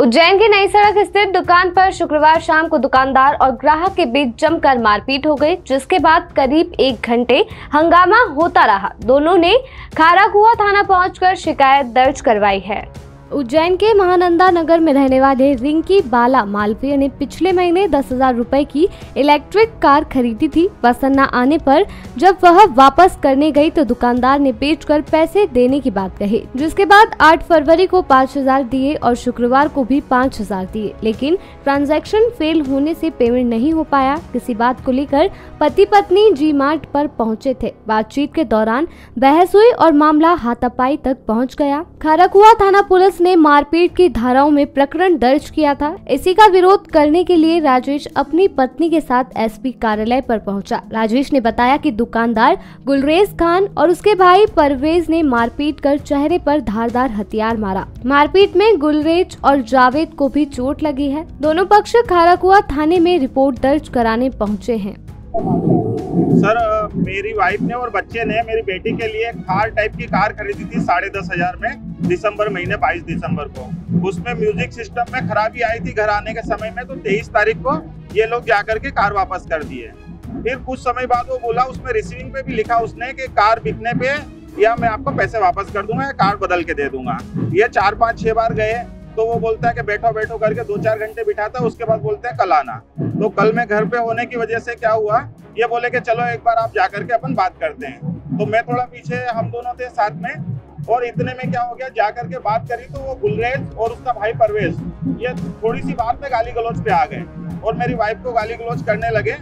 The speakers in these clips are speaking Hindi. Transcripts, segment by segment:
उज्जैन की नई सड़क स्थित दुकान पर शुक्रवार शाम को दुकानदार और ग्राहक के बीच जमकर मारपीट हो गई, जिसके बाद करीब 1 घंटे हंगामा होता रहा। दोनों ने खाराकुआ थाना पहुंचकर शिकायत दर्ज करवाई है। उज्जैन के महानंदा नगर में रहने वाले रिंकी बाला मालवीय ने पिछले महीने 10,000 रुपए की इलेक्ट्रिक कार खरीदी थी। पसंद न आने पर जब वह वापस करने गई तो दुकानदार ने बेचकर पैसे देने की बात कही, जिसके बाद 8 फरवरी को 5,000 दिए और शुक्रवार को भी 5,000 दिए, लेकिन ट्रांजैक्शन फेल होने से पेमेंट नहीं हो पाया। किसी बात को लेकर पति पत्नी जी मार्ट पर पहुंचे थे। बातचीत के दौरान बहस हुई और मामला हाथापाई तक पहुंच गया। खाराकुआ थाना पुलिस ने मारपीट की धाराओं में प्रकरण दर्ज किया था। इसी का विरोध करने के लिए राजेश अपनी पत्नी के साथ एसपी कार्यालय पर पहुंचा। राजेश ने बताया कि दुकानदार गुलरेज खान और उसके भाई परवेज ने मारपीट कर चेहरे पर धारदार हथियार मारा। मारपीट में गुलरेज और जावेद को भी चोट लगी है। दोनों पक्ष खाराकुआ थाने में रिपोर्ट दर्ज कराने पहुँचे हैं। सर, मेरी वाइफ ने और बच्चे ने मेरी बेटी के लिए थार टाइप की कार खरीदी थी 10,500 में दिसंबर महीने 22 दिसंबर को। उसमें म्यूजिक सिस्टम में खराबी आई थी घर आने के समय में, तो 23 तारीख को ये लोग जाकर के कार वापस कर दिए। फिर कुछ समय बाद वो बोला, उसमें रिसीविंग पे भी लिखा उसने कि कार बिकने पे या मैं आपको पैसे वापस कर दूंगा या कार बदल के दे दूंगा। ये 4, 5, 6 बार गए तो वो बोलता है कि बैठो बैठो करके 2-4 घंटे बिठाता है। उसके बाद बोलते हैं कल आना। तो कल मैं घर पे होने की वजह से क्या हुआ, ये बोले कि चलो एक बार आप जाकर के अपन बात करते हैं। तो मैं थोड़ा पीछे, हम दोनों थे साथ में, और इतने में क्या हो गया, जाकर के बात करी तो वो गुलरेज और उसका भाई परवेज ये थोड़ी सी बात में गाली गलौज पे आ गए और मेरी वाइफ को गाली गलौज करने लगे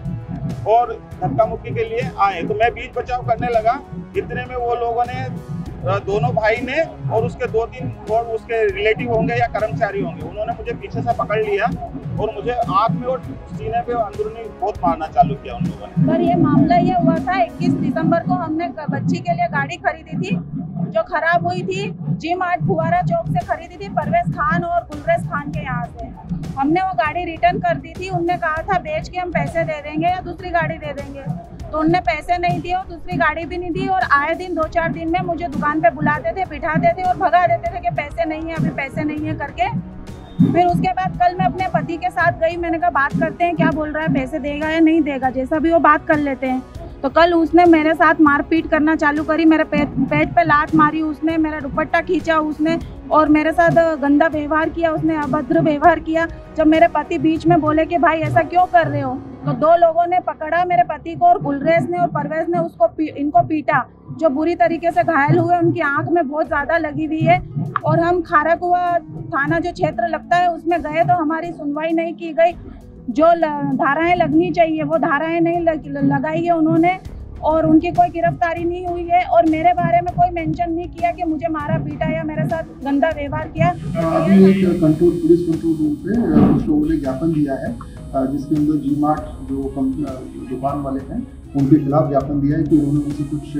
और धक्का मुक्की के लिए आए। तो मैं बीच बचाव करने लगा। इतने में वो लोगों ने, दोनों भाई ने और उसके 2-3 और उसके रिलेटिव होंगे या कर्मचारी होंगे, उन्होंने मुझे पीछे से पकड़ लिया और मुझे आंख में और सीने पे अंदरूनी बहुत मारना चालू किया उन लोगों ने। पर ये मामला ये हुआ था 21 दिसंबर को हमने बच्ची के लिए गाड़ी खरीदी थी जो खराब हुई थी। जी मार्ट फुवारा चौक से खरीदी थी परवेज खान और गुलरेज खान के यहाँ से। हमने वो गाड़ी रिटर्न कर दी थी। उनने कहा था बेच के हम पैसे दे देंगे या दूसरी गाड़ी दे देंगे, तो उनने पैसे नहीं दिए और दूसरी गाड़ी भी नहीं दी। और आए दिन 2-4 दिन में मुझे दुकान पे बुलाते थे, बिठाते थे और भगा देते थे कि पैसे नहीं है, अभी पैसे नहीं है करके। फिर उसके बाद कल मैं अपने पति के साथ गई। मैंने कहा बात करते हैं, क्या बोल रहा है, पैसे देगा या नहीं देगा, जैसा भी वो बात कर लेते हैं। तो कल उसने मेरे साथ मारपीट करना चालू करी। मेरे पेट पे लात मारी उसने, मेरा दुपट्टा खींचा उसने और मेरे साथ गंदा व्यवहार किया उसने, अभद्र व्यवहार किया। जब मेरे पति बीच में बोले कि भाई ऐसा क्यों कर रहे हो, तो 2 लोगों ने पकड़ा मेरे पति को और गुलरेज ने और परवेज ने इनको पीटा, जो बुरी तरीके से घायल हुए। उनकी आंख में बहुत ज़्यादा लगी हुई है। और हम खाराकुआ थाना जो क्षेत्र लगता है उसमें गए तो हमारी सुनवाई नहीं की गई। जो धाराएं लगनी चाहिए वो धाराएं नहीं लगाई है उन्होंने और उनकी कोई गिरफ्तारी नहीं हुई है। और मेरे बारे में कोई मेंशन नहीं किया कि मुझे मारा पीटा या मेरे साथ गंदा व्यवहार किया। अभी एक पुलिस कंट्रोल रूम पे कुछ लोगों ने ज्ञापन दिया है, जिसके अंदर जी मार्ट जो दुकान वाले हैं उनके खिलाफ ज्ञापन दिया है कि उन्होंने उनसे कुछ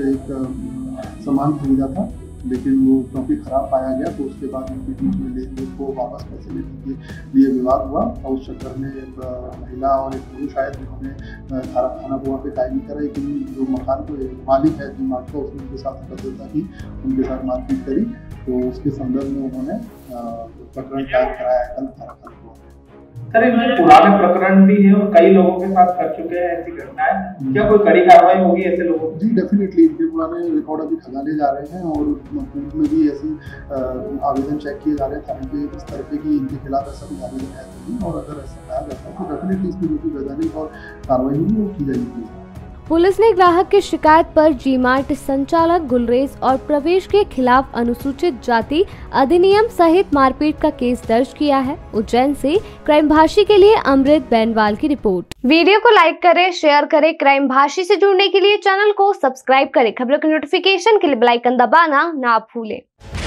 एक सामान खरीदा था, लेकिन वो काफ़ी ख़राब पाया गया। तो उसके बाद उनके बीच में लेन को वापस पैसे लेने के लिए विवाद हुआ और उस चक्कर में एक महिला और एक पुरुष आए जिन्होंने खाराकुआ पे टाइमिंग करा, लेकिन जो मकान को मालिक है जी मार्ट का, उसने उनके साथ अभद्रता की, उनके साथ मारपीट करी। तो उसके संदर्भ में उन्होंने प्रकरण दायर कराया है कल खाराकुआ। सर, इनमें पुराने प्रकरण भी है और कई लोगों के साथ कर चुके हैं ऐसी घटनाएं, क्या कोई कड़ी कार्रवाई होगी ऐसे लोगों? जी डेफिनेटली, इनके पुराने रिकॉर्ड अभी खंगाले जा रहे हैं और कोर्ट में भी ऐसी आवेदन चेक किए जा रहे हैं थाने पे इस तरह के कि इनके खिलाफ ऐसा कोई आवेदन है नहीं, और अगर ऐसा पाया जाता है तो डेफिनेटली इसमें जो भी वैधानिक और कार्रवाई होगी वो की जाएगी। पुलिस ने ग्राहक की शिकायत पर जी मार्ट संचालक गुलरेज और प्रवेश के खिलाफ अनुसूचित जाति अधिनियम सहित मारपीट का केस दर्ज किया है। उज्जैन से क्राइम भाषी के लिए अमृत बेनवाल की रिपोर्ट। वीडियो को लाइक करें, शेयर करें। क्राइम भाषी से जुड़ने के लिए चैनल को सब्सक्राइब करें। खबरों के नोटिफिकेशन के लिए बेल आइकन दबाना ना भूलें।